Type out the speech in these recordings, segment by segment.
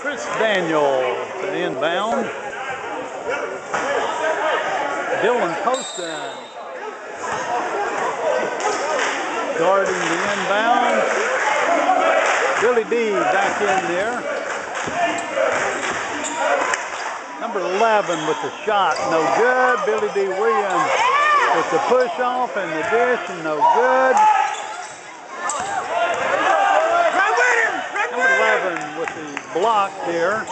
Chris Daniel to inbound. Dylan Poston guarding the inbound. Billy D back in there. Number 11 with the shot, no good. Billy D Williams with the push off and the dish, and no good. Number 11 with the block there.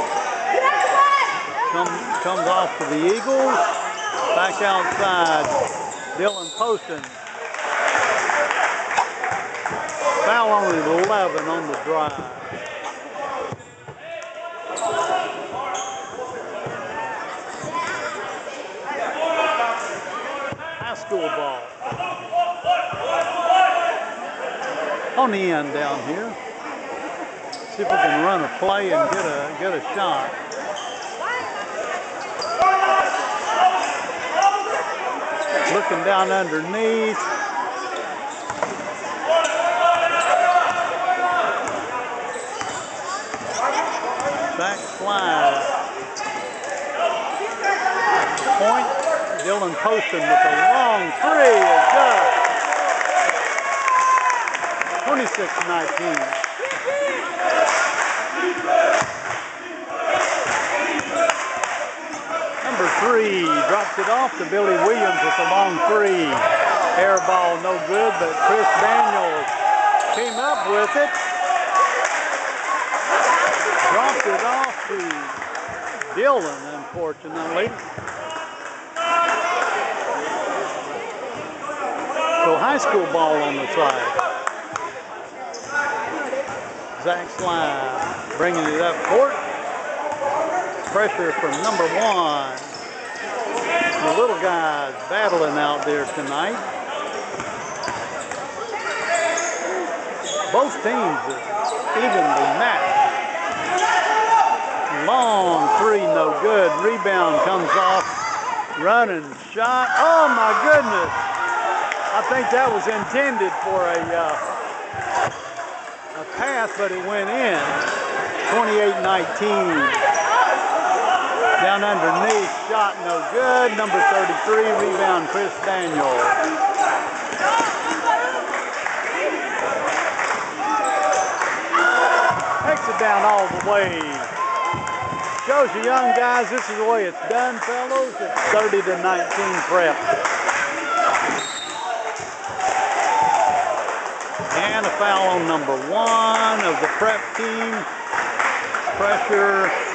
Comes off to the Eagles. Back outside, Dylan Poston. Foul on 11 on the drive. High school ball. On the end down here. See if we can run a play and get a shot. Looking down underneath. Back slide. Point. Dylan Poston with a long three. Is good. 26-19. Number 3 drops it off to Billy Williams with a long three. Air ball no good, but Chris Daniels came up with it. Dropped it off to Dylan, unfortunately. So high school ball on the side. Zach Sly bringing it up court. Pressure from number 1. The little guys battling out there tonight. Both teams are evenly matched. Long three, no good. Rebound comes off. Running shot. Oh my goodness. I think that was intended for a pass, but it went in. 28-19. Down underneath, shot no good. Number 33, rebound Chris Daniel. Takes it down all the way. Shows you young guys, this is the way it's done, fellows. It's 30-19 prep. And a foul on number 1 of the prep team. Pressure.